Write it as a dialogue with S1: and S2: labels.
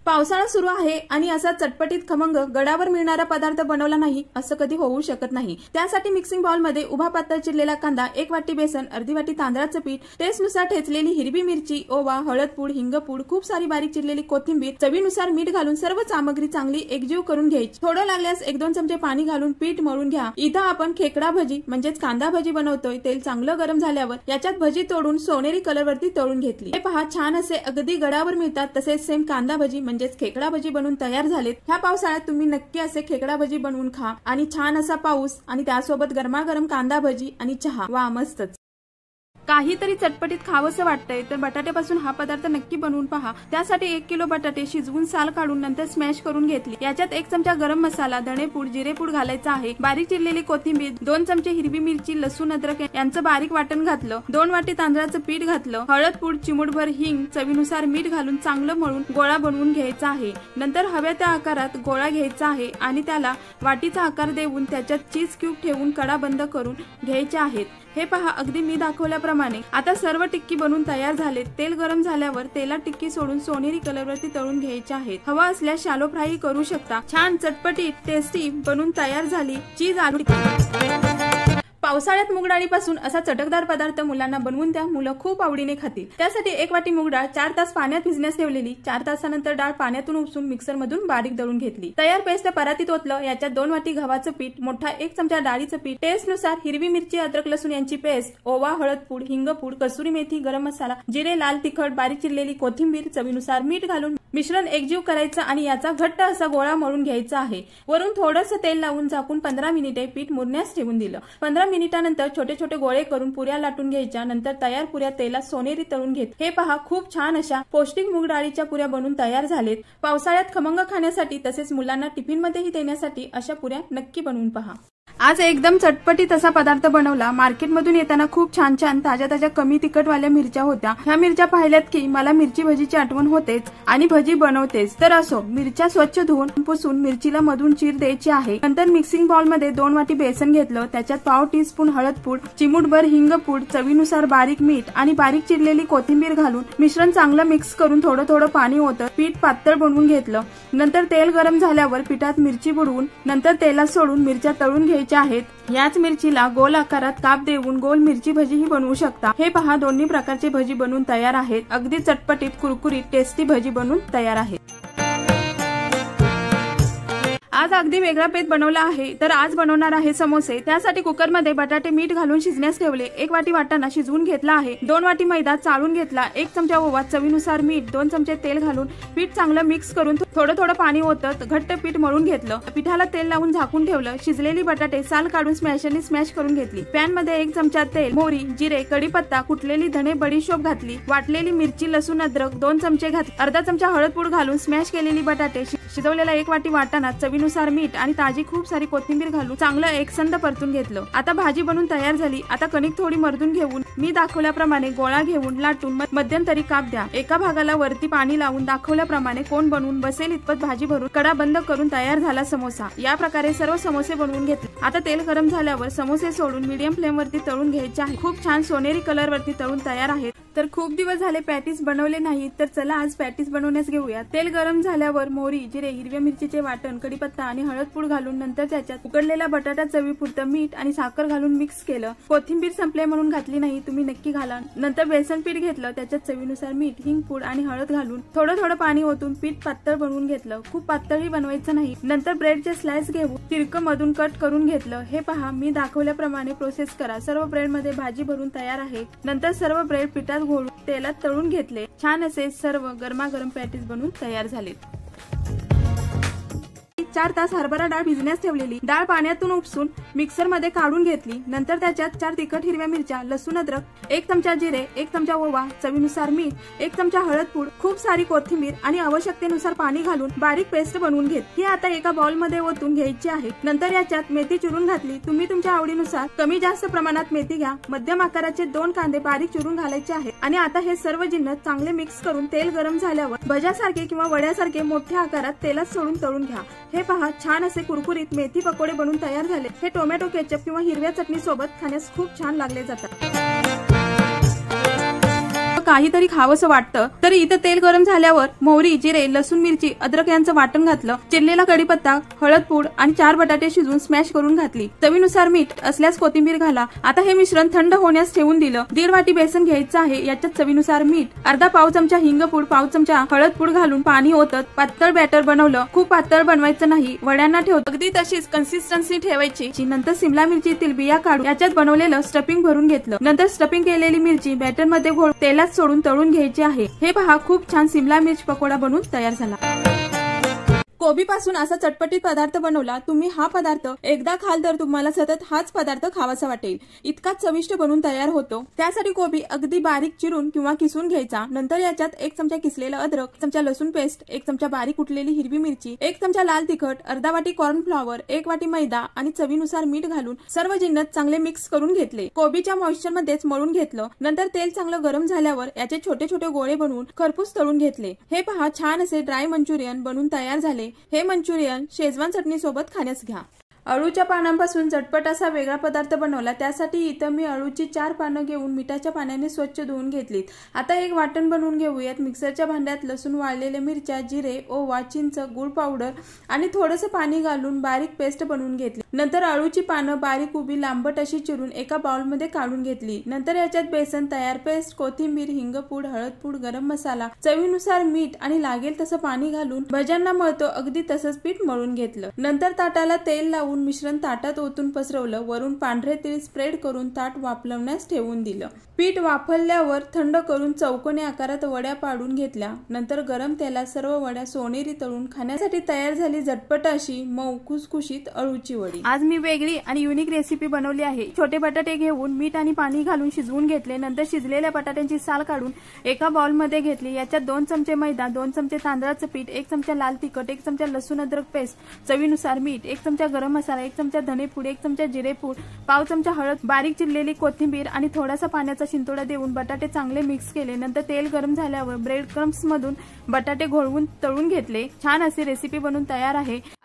S1: पावसाळा सुरू आहे आणि असा चटपटीत खमंग गडावर मिळणारा पदार्थ बनवला नाही असं कधी होऊ शकत नाही। त्यासाठी मिक्सिंग बाउल मध्ये उभा पातळ चिरलेला कांदा, 1 वाटी बेसन, अर्धी वाटी तांदळाचं पीठ, टेस्टनुसार ठेचलेली हिरवी मिरची, ओवा, हळद पूड, हिंगपूड, खूप सारी बारीक चिरलेली कोथिंबीर, चवीनुसार मीठ घालून सर्व सामग्री चांगली एकजीव करून घ्यायची। थोडं लागल्यास 1-2 चमचे पाणी घालून पीठ मळून घ्या। इथं आपण खेकडा भजी म्हणजेच कांदा भजी बनवतोय। तेल चांगलं गरम झाल्यावर याच्यात भजी तोडून सोनेरी कलर वरती तळून घेतली। हे पहा, छान असे अगदी गडावर मिळतात तसेच सेम कांदा भजी म्हणजेच खेकडा भजी बनवून तयार झालेत। ह्या पावसाळ्यात तुम्ही नक्की असे खेकडा भजी बनवून खा आणि छान असा पाऊस आणि त्यासोबत गरमागरम कांदा भजी आणि चहा, वा मस्तच। काहीतरी चटपटीत खावंसं वाटतंय तर बटाट्यापासून हा पदार्थ नक्की बनवून पहा। त्यासाठी 1 किलो बटाटे शिजवून साल काढून नंतर स्मॅश करून घेतली। याच्यात 1 चमचा गरम मसाला, धणेपूड, जिरेपूड घालायचा आहे। बारीक चिरलेली कोथिंबीर, 2 चमचे हिरवी मिरची, लसूण, अद्रक यांचं बारीक वाटण घातलं। 2 वाटी तांदळाचं पीठ घातलं। हळद पूड, चिमूटभर हिंग, चवीनुसार मीठ घालून चांगलं मळून गोळा बनवून घ्यायचा आहे। नंतर हव्या त्या आकारात गोळा घ्यायचा आहे आणि त्याला वाटीचा आकार देऊन त्याच्यात चीज क्यूब ठेवून कडा बंद करून घ्यायचे आहेत। हे पहा, अगदी मी दाखवल्याप्रमाणे आता सर्व टिक्की बनवून तयार झाले। तेल गरम झाल्यावर तेलात टिक्की सोडून सोनेरी कलरवरती तळून घ्यायचे आहेत। हवा असल्यास शॅलो फ्राय करू शकता। छान चटपटीत टेस्टी बनवून तयार झाली चीज आलू टिक्की। पावसाळ्यात मूग डाळीपासून असा चटकदार पदार्थ मुलांना बनवून द्या, मुलं खूप आवडीने खातील। त्यासाठी 1 वाटी मूग डाळ 4 तास पाण्यात भिजण्यास ठेवलेली। 4 तासानंतर डाळ पाण्यातून उपसून मिक्सर मधून बारीक दळून घेतली। तयार पेस्ट परातीत ओतलं। याच्यात 2 वाटी गव्हाचं पीठ, मोठा 1 चमचा डाळीचं पीठ, टेस्टनुसार हिरवी मिरची, अद्रक लसूण यांची पेस्ट, ओवा, हळद पूड, हिंगपूड, कसुरी मेथी, गरम मसाला, जिरे, लाल तिखट, बारीक चिरलेली कोथिंबीर, चवीनुसार मीठ घालून मिश्रण एकजीव करायचं आणि याचा घट्ट असा गोळा मळून घ्यायचा आहे। वरून थोडंसं तेल लावून झाकून 15 मिनिटे पीठ मुरण्यास ठेवून दिलं। 15 मिनिटानंतर छोटे छोटे गोळे करून पुऱ्या लाटून घ्यायच्या। नंतर तयार पुऱ्या तेलात सोनेरी तळून घेत। हे पहा, खूप छान अशा पौष्टिक मूग डाळीच्या पुऱ्या बनवून तयार झालेत। पावसाळ्यात खमंग खाण्यासाठी तसेच मुलांना टिफिन मध्येही देण्यासाठी अशा पुऱ्या नक्की बनवून पहा। आज एकदम चटपटीत असा पदार्थ बनवला। मार्केटमधून येताना खूप छान छान ताज्या कमी तिखटवाल्या मिरच्या होत्या। ह्या मिरच्या पाहिल्यात की मला मिरची भजीची आठवण होतेच आणि भजी बनवतेच। तर असो, मिरच्या स्वच्छ धुवून पुसून मिरचीला मधून चीर द्यायची आहे। नंतर मिक्सिंग बाउल मध्ये 2 वाटी बेसन घेतलं। त्याच्यात पाव टीस्पून हळद पूड, चिमूटभर हिंगपूड, चवीनुसार बारीक मीठ आणि बारीक चिरलेली कोथिंबीर घालून मिश्रण चांगलं मिक्स करून थोडं पाणी ओतत पीठ पातळ बनवून घेतलं। नंतर तेल गरम झाल्यावर पिठात मिरची बुडवून नंतर तेलात सोडून मिरच्या तळून घ्यायच्या आहेत। याच मिरचीला गोल आकारात काप देऊन गोल मिरची भजीही बनवू शकता। हे पहा, दोन्ही प्रकारचे भजी बनवून तयार आहेत। अगदी चटपटीत कुरकुरीत टेस्टी भजी बनवून तयार आहेत। आज अगदी वेगळा बेत बनवला आहे। तर आज बनवणार आहे समोसे। त्यासाठी कुकर मध्ये बटाटे मीठ घालून शिजण्यास ठेवले। 1 वाटी वाटाणा शिजवून घेतला आहे। 2 वाटी मैदा चाळून घेतला। 1 चमचा ओवा, चवीनुसार मीठ, 2 चमचे तेल घालून पीठ चांगलं मिक्स करून थोडं पाणी ओतत घट्ट पीठ मळून घेतलं। पिठाला तेल लावून झाकून ठेवलं। शिजलेली बटाटे साल काढून स्मॅशरने स्मॅश करून घेतली। पॅन मध्ये 1 चमचा तेल, मोहरी, जिरे, कढीपत्ता, कुटलेली धणे, बडीशोप घातली। वाटलेली मिरची, लसूण, अद्रक 2 चमचे घातले। अर्धा चमचा हळद पूड घालून स्मॅश केलेली बटाटे, शिजवलेला 1 वाटी वाटाणा, चवीनुसार मीठ आणि ताजी खूप सारी कोथिंबीर घालून चांगलं एकसंध परतून घेतलं। आता भाजी बनवून तयार झाली। आता कणिक थोडी मर्दून घेऊन मी दाखवल्याप्रमाणे गोळा घेऊन लाटून मध्यंतरी काप द्या। एका भागाला वरती पाणी लावून दाखवल्याप्रमाणे कोण बनवून बसेल इतपत भाजी भरून कडा बंद करून तयार झाला समोसा। या प्रकारे सर्व समोसे बनवून घेतले। आता तेल गरम झाल्यावर समोसे सोडून मीडियम फ्लेम वरती तळून घ्यायचे आहे। खूप छान सोनेरी कलर वरती तळून तयार आहेत। तर खूप दिवस झाले पॅटीस बनवले नाही, तर चला आज पॅटीस बनवण्यास घेऊया। तेल गरम झाल्यावर मोहरी, जिरे, हिरव्या मिरचीचे वाटण, कढीपत्ता आणि हळद पूड घालून नंतर त्याच्यात उकडलेला बटाटा, चवीपुरतं मीठ आणि साखर घालून मिक्स केलं। कोथिंबीर संपले म्हणून घातली नाही, तुम्ही नक्की घाला। नंतर बेसन पीठ घेतलं। त्याच्यात चवीनुसार मीठ, हिंग पूड आणि हळद घालून थोडं पाणी ओतून पीठ पातळ बनवून घेतलं। खूप पातळही बनवायचं नाही। नंतर ब्रेडचे स्लाइस घेऊन तिरकं मधून कट करून घेतलं। हे पहा, मी दाखवल्याप्रमाणे प्रोसेस करा। सर्व ब्रेड मध्ये भाजी भरून तयार आहे। नंतर सर्व ब्रेड पिठात घोळून तेलात तळून घेतले। छान असे सर्व गरमागरम पॅटीस बनवून तयार झाले। 4 तास हरभरा डाळ भिजण्यास ठेवलेली। डाळ पाण्यातून उपसून मिक्सर मध्ये काढून घेतली। नंतर त्याच्यात 4 तिखट हिरव्या मिरच्या, लसूण, अद्रक, 1 चमचा जिरे, 1 चमचा ओवा, चवीनुसार मीठ, 1 चमचा हळद पूड, खूप सारी कोथिंबीर आणि आवश्यकतेनुसार पाणी घालून बारीक पेस्ट बनवून घेत। ही आता एका बाउल मध्ये ओतून घ्यायची आहे। नंतर याच्यात मेथी चिरून घातली। तुम्ही तुमच्या आवडीनुसार कमी जास्त प्रमाणात मेथी घ्या। मध्यम आकाराचे 2 कांदे बारीक चिरून घालायचे आहेत आणि आता हे सर्व जिन्नस चांगले मिक्स करून तेल गरम झाल्यावर भज्यासारखे किंवा वड्यासारखे मोठ्या आकारात तेलात सोडून तळून घ्या। हे पहा, छान असे कुरकुरीत मेथी पकोडे बनवून तयार झाले। हे टोमॅटो केचप किंवा हिरव्या चटणी सोबत खाण्यास खूप छान लागले जातात। काहीतरी खावंसं वाटतं तर इथं तेल गरम झाल्यावर मोहरी, जिरे, लसूण, मिरची, अद्रक यांचं वाटण घातलं, चिरलेला कढीपत्ता, हळद पूड आणि 4 बटाटे शिजवून स्मॅश करून घातली, चवीनुसार मीठ असल्यास कोथिंबीर घाला। आता हे मिश्रण थंड होण्यास ठेवून दिलं। 1.5 वाटी बेसन घ्यायचं आहे, याच्यात चवीनुसार मीठ, अर्धा पाव चमचा हिंगपूड, पाव चमचा हळद पूड घालून पाणी ओतत पातळ बॅटर बनवलं। खूप पातळ बनवायचं नाही, वड्यांना ठेवत अगदी तशीच कन्सिस्टन्सी ठेवायची। नंतर सिमला मिरचीतील बिया काढून याच्यात बनवलेलं स्टफिंग भरून घेतलं। नंतर स्टफिंग केलेली मिरची बॅटर मध्ये घोळ तेलात सोडून तळून घ्यायची आहे। हे पहा, खूप छान सिमला मिर्च पकोडा बनवून तयार झाला। कोबी पासून असा चटपटीत पदार्थ बनवला। तुम्ही हा पदार्थ एकदा खाल तर तुम्हाला सतत हाच पदार्थ खावासा वाटेल, इतका चविष्ट बनून तयार होतो। त्यासाठी कोबी अगदी बारीक चिरून किंवा किसून घ्यायचा। नंतर याच्यात 1 चमचा किसलेलं अद्रक, 1 चमचा लसूण पेस्ट, 1 चमचा बारीक कुटलेली हिरवी मिरची, 1 चमचा लाल तिखट, अर्धा वाटी कॉर्नफ्लॉवर, 1 वाटी मैदा आणि चवीनुसार मीठ घालून सर्व जिन्नस चांगले मिक्स करून घेतले। कोबीच्या मॉइश्चर मध्येच मळून घेतलं। नंतर तेल चांगलं गरम झाल्यावर याचे छोटे छोटे गोळे बनवून खरपूस तळून घेतले। हे पहा, छान असे ड्राय मंचुरियन बनून तयार झाले। हे मंचुरियन शेजवान चटणी सोबत खाण्यास घ्या। अळूच्या पानांपासून झटपट असा वेगळा पदार्थ बनवला। त्यासाठी इथं मी अळूची 4 पानं घेऊन मिठाच्या पाण्याने स्वच्छ धुवून घेतलीत। आता एक वाटण बनवून घेऊयात। मिक्सरच्या भांड्यात लसूण, वाळलेल्या मिरच्या, जिरे, ओवा, चिंच, गुळ पावडर आणि थोडंसं पाणी घालून बारीक पेस्ट बनवून घेतली। नंतर अळूची पानं बारीक उभी लांबट अशी चिरून एका बाउलमध्ये काढून घेतली। नंतर याच्यात बेसन, तयार पेस्ट, कोथिंबीर, हिंगपूड, हळदपूड, गरम मसाला, चवीनुसार मीठ आणि लागेल तसं पाणी घालून भज्यांना मळतो अगदी तसंच पीठ मळून घेतलं। नंतर ताटाला तेल लावून मिश्रण ताटात ओतून पसरवलं। वरून पांढरे तीळ स्प्रेड करून ताट वाफलवण्यास ठेवून दिलं। पीठ वाफल्यावर थंड करून चौकोनी आकारात वड्या पाडून घेतल्या। नंतर गरम तेलात सर्व वड्या सोनेरी तळून खाण्यासाठी तयार झाली झटपट अशी मऊ खुसखुशीत अळूची वडी। आज मी वेगळी आणि युनिक रेसिपी बनवली आहे। छोटे बटाटे घेऊन मीठ आणि पाणी घालून शिजवून घेतले। नंतर शिजलेल्या बटाट्यांची साल काढून एका बाउल मध्ये घेतली। याच्यात 2 चमचे मैदा, 2 चमचे तांदळाचं पीठ, 1 चमचा लाल तिखट, 1 चमचा लसूण अद्रक पेस्ट, चवीनुसार मीठ, 1 चमचा गरम मसाला, 1 चमचा धने पूड, 1 चमचा जिरे पूड, पाव चमचा हळद, बारीक चिरलेली कोथिंबीर आणि थोडासा पाण्याचा शिंतोडा देऊन बटाटे चांगले मिक्स केले। नंतर तेल गरम झाल्यावर ब्रेड क्रम्स मधून बटाटे घोळवून तळून घेतले। छान अशी रेसिपी बनून तयार आहे।